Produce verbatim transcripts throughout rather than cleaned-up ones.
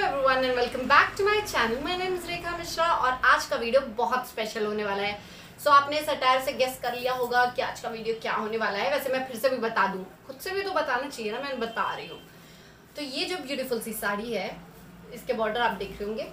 Everyone and welcome back to my channel. My name is Rekha Mishra और आज का video बहुत स्पेशल होने वाला है। सो so, आपने इस अटायर से गेस कर लिया होगा कि आज का वीडियो क्या होने वाला है। वैसे मैं फिर से भी बता दूं, खुद से भी तो बताना चाहिए ना, मैं बता रही हूँ। तो ये जो ब्यूटीफुल सी साड़ी है, इसके बॉर्डर आप देख रहे होंगे,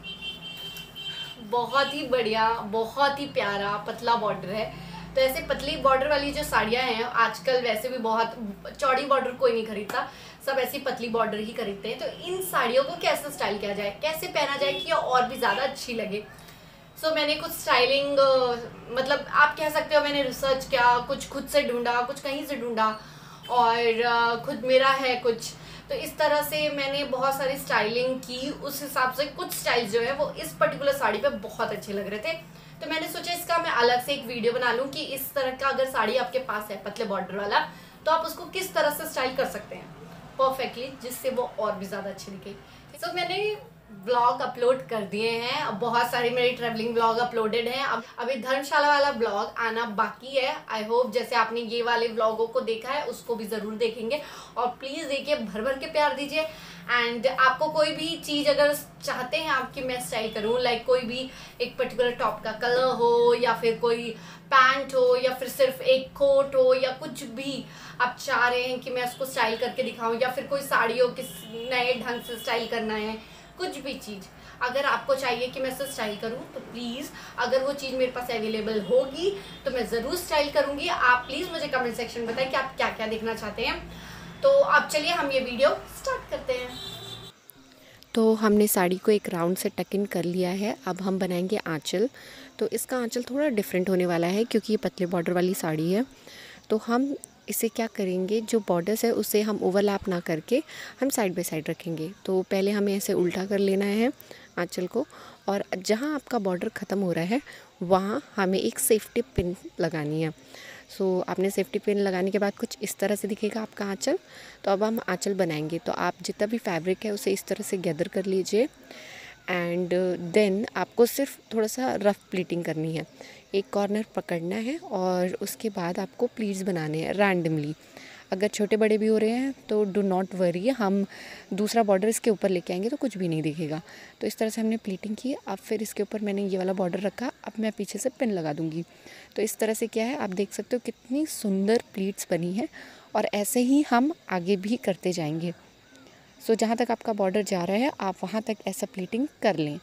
बहुत ही बढ़िया, बहुत ही प्यारा पतला बॉर्डर है। तो ऐसे पतली बॉर्डर वाली जो साड़ियाँ हैं आजकल वैसे भी बहुत चौड़ी बॉर्डर कोई नहीं खरीदता, सब ऐसी पतली बॉर्डर ही खरीदते हैं। तो इन साड़ियों को कैसे स्टाइल किया जाए, कैसे पहना जाए कि और भी ज़्यादा अच्छी लगे। सो so, मैंने कुछ स्टाइलिंग मतलब आप कह सकते हो मैंने रिसर्च किया, कुछ खुद से ढूंढा, कुछ कहीं से ढूंढा और खुद मेरा है कुछ। तो इस तरह से मैंने बहुत सारी स्टाइलिंग की, उस हिसाब से कुछ स्टाइल्स जो है वो इस पर्टिकुलर साड़ी पे बहुत अच्छे लग रहे थे। तो मैंने सोचा इसका मैं अलग से एक वीडियो बना लूँ कि इस तरह का अगर साड़ी आपके पास है पतले बॉर्डर वाला, तो आप उसको किस तरह से स्टाइल कर सकते हैं परफेक्टली, जिससे वो और भी ज़्यादा अच्छी दिखे। तो so, मैंने ब्लॉग अपलोड कर दिए हैं, अब बहुत सारी मेरी ट्रैवलिंग ब्लॉग अपलोडेड हैं। अब अभी धर्मशाला वाला ब्लॉग आना बाकी है। आई होप जैसे आपने ये वाले ब्लॉगों को देखा है उसको भी ज़रूर देखेंगे और प्लीज़ देखिए, भर भर के प्यार दीजिए। एंड आपको कोई भी चीज़ अगर चाहते हैं आपकी मैं स्टाइल करूँ, लाइक कोई भी एक पर्टिकुलर टॉप का कलर हो या फिर कोई पैंट हो या फिर सिर्फ एक कोट हो या कुछ भी आप चाह रहे हैं कि मैं उसको स्टाइल करके दिखाऊं, या फिर कोई साड़ी हो किस नए ढंग से स्टाइल करना है, कुछ भी चीज़ अगर आपको चाहिए कि मैं इसे स्टाइल करूं, तो प्लीज़ अगर वो चीज़ मेरे पास अवेलेबल होगी तो मैं ज़रूर स्टाइल करूंगी। आप प्लीज़ मुझे कमेंट सेक्शन में बताएं कि आप क्या क्या देखना चाहते हैं। तो अब चलिए हम ये वीडियो स्टार्ट करते हैं। तो हमने साड़ी को एक राउंड से टक इन कर लिया है। अब हम बनाएंगे आंचल। तो इसका आंचल थोड़ा डिफरेंट होने वाला है क्योंकि ये पतले बॉर्डर वाली साड़ी है। तो हम इसे क्या करेंगे, जो बॉर्डर्स है उसे हम ओवरलैप ना करके हम साइड बाय साइड रखेंगे। तो पहले हमें ऐसे उल्टा कर लेना है आंचल को, और जहाँ आपका बॉर्डर ख़त्म हो रहा है वहाँ हमें एक सेफ्टी पिन लगानी है। सो so, आपने सेफ्टी पिन लगाने के बाद कुछ इस तरह से दिखेगा आपका आंचल। तो अब हम आंचल बनाएंगे। तो आप जितना भी फैब्रिक है उसे इस तरह से गैदर कर लीजिए एंड देन आपको सिर्फ थोड़ा सा रफ प्लीटिंग करनी है। एक कॉर्नर पकड़ना है और उसके बाद आपको प्लीट्स बनाने हैं रैंडमली। अगर छोटे बड़े भी हो रहे हैं तो डू नॉट वरी, हम दूसरा बॉर्डर इसके ऊपर लेके आएंगे तो कुछ भी नहीं दिखेगा। तो इस तरह से हमने प्लीटिंग की। अब फिर इसके ऊपर मैंने ये वाला बॉर्डर रखा। अब मैं पीछे से पिन लगा दूंगी। तो इस तरह से क्या है, आप देख सकते हो कितनी सुंदर प्लीट्स बनी है और ऐसे ही हम आगे भी करते जाएंगे। सो जहाँ तक आपका बॉर्डर जा रहा है आप वहाँ तक ऐसा प्लीटिंग कर लें।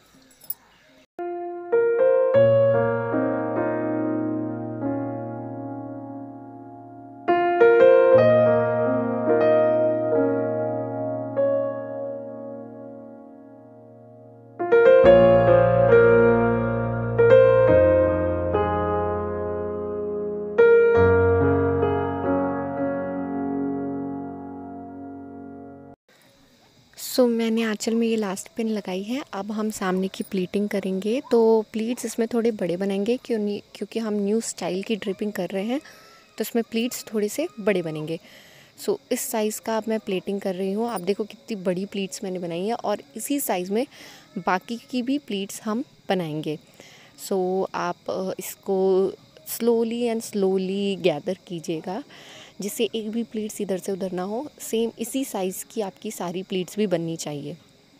सो so, मैंने आंचल में ये लास्ट पिन लगाई है। अब हम सामने की प्लीटिंग करेंगे। तो प्लीट्स इसमें थोड़े बड़े बनाएंगे क्यों नहीं, क्योंकि हम न्यू स्टाइल की ड्रिपिंग कर रहे हैं तो इसमें प्लीट्स थोड़े से बड़े बनेंगे। सो so, इस साइज़ का अब मैं प्लेटिंग कर रही हूँ। आप देखो कितनी बड़ी प्लीट्स मैंने बनाई है और इसी साइज़ में बाकी की भी प्लीट्स हम बनाएंगे। सो so, आप इसको स्लोली एंड स्लोली गैदर कीजिएगा जिससे एक भी प्लीट्स इधर से उधर ना हो। सेम इसी साइज़ की आपकी सारी प्लीट्स भी बननी चाहिए।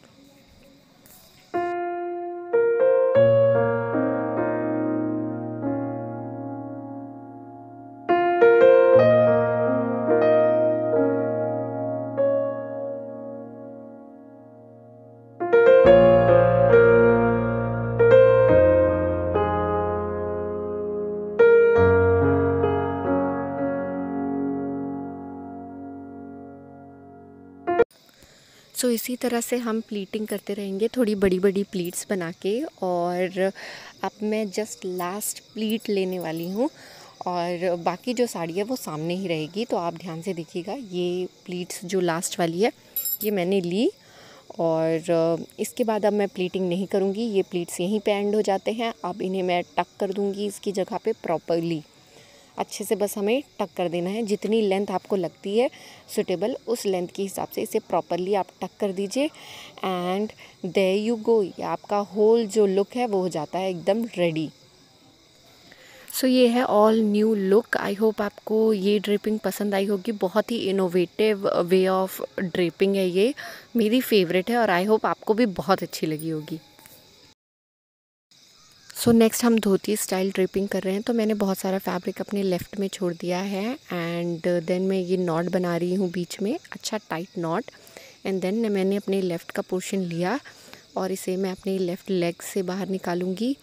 सो so, इसी तरह से हम प्लीटिंग करते रहेंगे, थोड़ी बड़ी बड़ी प्लीट्स बना के। और अब मैं जस्ट लास्ट प्लीट लेने वाली हूँ और बाकी जो साड़ी है वो सामने ही रहेगी। तो आप ध्यान से देखिएगा, ये प्लीट्स जो लास्ट वाली है ये मैंने ली और इसके बाद अब मैं प्लीटिंग नहीं करूँगी। ये प्लीट्स यहीं पे एंड हो जाते हैं। अब इन्हें मैं टक कर दूँगी इसकी जगह पे प्रॉपरली। अच्छे से बस हमें टक कर देना है। जितनी लेंथ आपको लगती है सूटेबल उस लेंथ के हिसाब से इसे प्रॉपरली आप टक कर दीजिए एंड देयर यू गो। आपका होल जो लुक है वो हो जाता है एकदम रेडी। सो ये है all new look. I hope आपको ये ड्रेपिंग पसंद आई होगी। बहुत ही इनोवेटिव वे ऑफ ड्रेपिंग है ये, मेरी फेवरेट है और आई होप आपको भी बहुत अच्छी लगी होगी। सो नेक्स्ट हम धोती स्टाइल ड्रेपिंग कर रहे हैं। तो मैंने बहुत सारा फैब्रिक अपने लेफ़्ट में छोड़ दिया है एंड देन मैं ये नॉट बना रही हूँ बीच में, अच्छा टाइट नॉट। एंड देन मैंने अपने लेफ़्ट का पोर्शन लिया और इसे मैं अपने लेफ़्ट लेग से बाहर निकालूंगी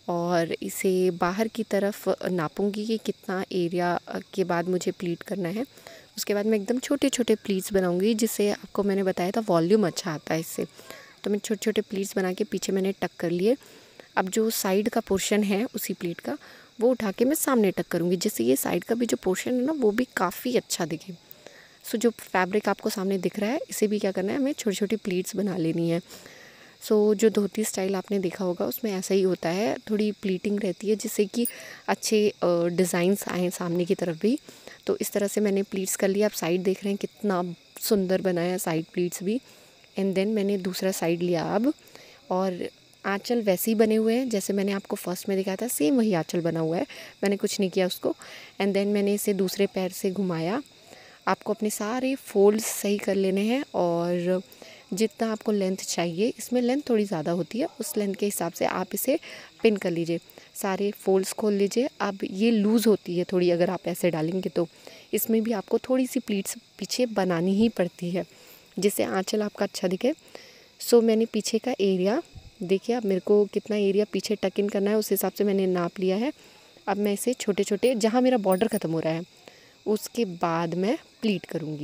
और इसे बाहर की तरफ नापूंगी कि कितना एरिया के बाद मुझे प्लीट करना है। उसके बाद मैं एकदम छोटे छोटे प्लीट्स बनाऊंगी, जिससे आपको मैंने बताया था वॉल्यूम अच्छा आता है इससे। तो मैं छोटे छोटे प्लीट्स बना के पीछे मैंने टक कर लिए। अब जो साइड का पोर्शन है उसी प्लीट का वो उठा के मैं सामने टक करूँगी, जिससे ये साइड का भी जो पोर्शन है ना वो भी काफ़ी अच्छा दिखे। सो जो फैब्रिक आपको सामने दिख रहा है इसे भी क्या करना है, हमें छोटी छोटी प्लीट्स बना लेनी है। सो so, जो धोती स्टाइल आपने देखा होगा उसमें ऐसा ही होता है, थोड़ी प्लीटिंग रहती है जिससे कि अच्छे डिज़ाइंस आएँ सामने की तरफ भी। तो इस तरह से मैंने प्लीट्स कर लिया। आप साइड देख रहे हैं कितना सुंदर बनाया साइड प्लीट्स भी। एंड देन मैंने दूसरा साइड लिया अब, और आँचल वैसे ही बने हुए हैं जैसे मैंने आपको फर्स्ट में दिखाया था, सेम वही आँचल बना हुआ है, मैंने कुछ नहीं किया उसको। एंड देन मैंने इसे दूसरे पैर से घुमाया। आपको अपने सारे फोल्ड्स सही कर लेने हैं और जितना आपको लेंथ चाहिए, इसमें लेंथ थोड़ी ज़्यादा होती है, उस लेंथ के हिसाब से आप इसे पिन कर लीजिए। सारे फोल्ड्स खोल लीजिए। अब ये लूज़ होती है थोड़ी, अगर आप ऐसे डालेंगे तो इसमें भी आपको थोड़ी सी प्लीट्स पीछे बनानी ही पड़ती है जिससे आँचल आपका अच्छा दिखे। सो मैंने पीछे का एरिया देखिए, अब मेरे को कितना एरिया पीछे टक इन करना है उस हिसाब से मैंने नाप लिया है। अब मैं इसे छोटे छोटे, जहाँ मेरा बॉर्डर ख़त्म हो रहा है उसके बाद मैं प्लीट करूँगी।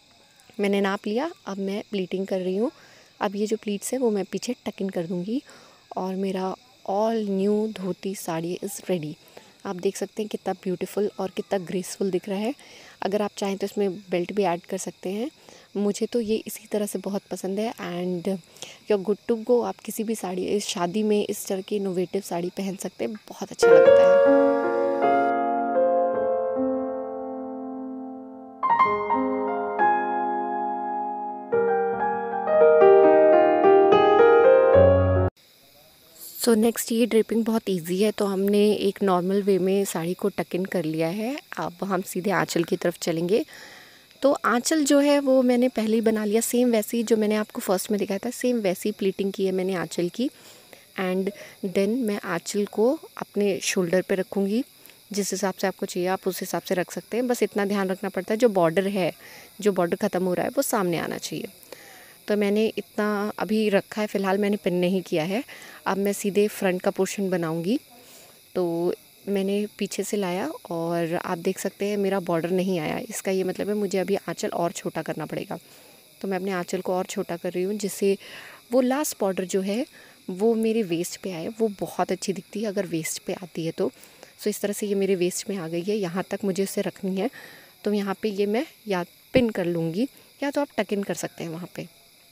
मैंने नाप लिया, अब मैं प्लीटिंग कर रही हूँ। अब ये जो प्लीट्स है वो मैं पीछे टक इन कर दूँगी और मेरा all new dhoti sari is ready. आप देख सकते हैं कितना ब्यूटीफुल और कितना ग्रेसफुल दिख रहा है। अगर आप चाहें तो इसमें बेल्ट भी ऐड कर सकते हैं। मुझे तो ये इसी तरह से बहुत पसंद है and you are good to go. आप किसी भी साड़ी, इस शादी में इस तरह की इनोवेटिव साड़ी पहन सकते हैं, बहुत अच्छा लगता है। सो नेक्स्ट ये ड्रेपिंग बहुत इजी है। तो हमने एक नॉर्मल वे में साड़ी को टक इन कर लिया है। अब हम सीधे आंचल की तरफ चलेंगे। तो आंचल जो है वो मैंने पहले ही बना लिया, सेम वैसी जो मैंने आपको फर्स्ट में दिखाया था, सेम वैसी प्लीटिंग की है मैंने आंचल की। एंड देन मैं आंचल को अपने शोल्डर पे रखूँगी। जिस हिसाब से आपको चाहिए आप उस हिसाब से रख सकते हैं। बस इतना ध्यान रखना पड़ता है जो बॉर्डर है, जो बॉर्डर ख़त्म हो रहा है वो सामने आना चाहिए। तो मैंने इतना अभी रखा है, फ़िलहाल मैंने पिन नहीं किया है। अब मैं सीधे फ्रंट का पोर्शन बनाऊंगी। तो मैंने पीछे से लाया और आप देख सकते हैं मेरा बॉर्डर नहीं आया, इसका ये मतलब है मुझे अभी आंचल और छोटा करना पड़ेगा। तो मैं अपने आंचल को और छोटा कर रही हूँ जिससे वो लास्ट बॉर्डर जो है वो मेरे वेस्ट पे आए, वो बहुत अच्छी दिखती है अगर वेस्ट पे आती है तो। सो इस तरह से ये मेरे वेस्ट में आ गई है, यहाँ तक मुझे इसे रखनी है। तो यहाँ पे ये मैं या पिन कर लूँगी या तो आप टक इन कर सकते हैं वहाँ पे।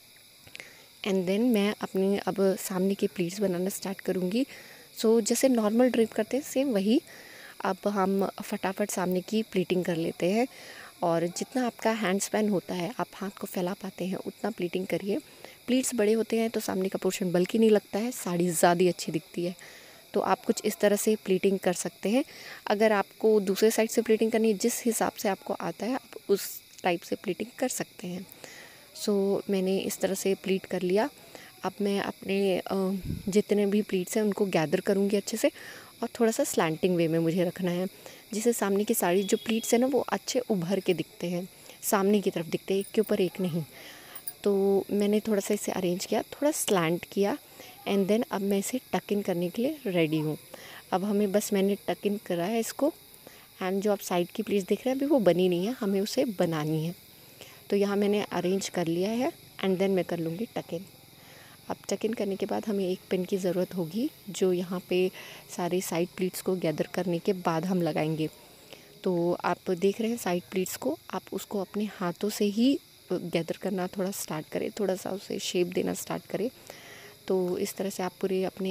एंड देन मैं अपने अब सामने के प्लीट्स बनाना स्टार्ट करूँगी। सो so, जैसे नॉर्मल ड्रेप करते हैं सेम वही अब हम फटाफट सामने की प्लीटिंग कर लेते हैं। और जितना आपका हैंड स्पैन होता है, आप हाथ को फैला पाते हैं, उतना प्लीटिंग करिए। प्लीट्स बड़े होते हैं तो सामने का पोर्शन बल्कि नहीं लगता है, साड़ी ज़्यादा अच्छी दिखती है। तो आप कुछ इस तरह से प्लीटिंग कर सकते हैं। अगर आपको दूसरे साइड से प्लीटिंग करनी है, जिस हिसाब से आपको आता है आप उस टाइप से प्लीटिंग कर सकते हैं। सो so, मैंने इस तरह से प्लीट कर लिया। अब मैं अपने जितने भी प्लीट्स हैं उनको गैदर करूँगी अच्छे से और थोड़ा सा स्लैंटिंग वे में मुझे रखना है, जिससे सामने की साड़ी जो प्लीट्स है ना वो अच्छे उभर के दिखते हैं, सामने की तरफ दिखते हैं, एक के ऊपर एक नहीं। तो मैंने थोड़ा सा इसे अरेंज किया, थोड़ा स्लैंट किया एंड देन अब मैं इसे टक इन करने के लिए रेडी हूँ। अब हमें बस मैंने टक इन करा है इसको एंड जो आप साइड की प्लीट्स देख रहे हैं अभी वो बनी नहीं है, हमें उसे बनानी है। तो यहाँ मैंने अरेंज कर लिया है एंड देन मैं कर लूँगी टक इन। अब टक इन करने के बाद हमें एक पिन की ज़रूरत होगी जो यहाँ पे सारे साइड प्लीट्स को गैदर करने के बाद हम लगाएंगे। तो आप देख रहे हैं साइड प्लीट्स को, आप उसको अपने हाथों से ही गैदर करना थोड़ा स्टार्ट करें, थोड़ा सा उसे शेप देना स्टार्ट करें। तो इस तरह से आप पूरे अपने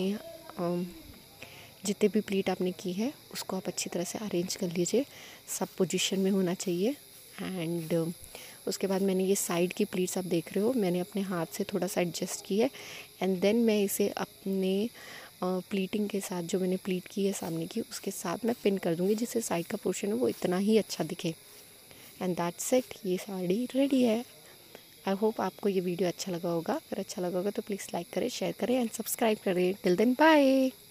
जितने भी प्लीट आपने की है उसको आप अच्छी तरह से अरेंज कर लीजिए, सब पोजीशन में होना चाहिए। एंड उसके बाद मैंने ये साइड की प्लीट्स आप देख रहे हो, मैंने अपने हाथ से थोड़ा सा एडजस्ट की है एंड देन मैं इसे अपने प्लीटिंग के साथ, जो मैंने प्लीट की है सामने की, उसके साथ मैं पिन कर दूँगी, जिससे साइड का पोर्शन है वो इतना ही अच्छा दिखे। एंड दैट्स इट, ये साड़ी रेडी है। आई होप आपको ये वीडियो अच्छा लगा होगा। अगर अच्छा लगा होगा तो प्लीज़ लाइक करें, शेयर करें एंड सब्सक्राइब करें। Till then bye.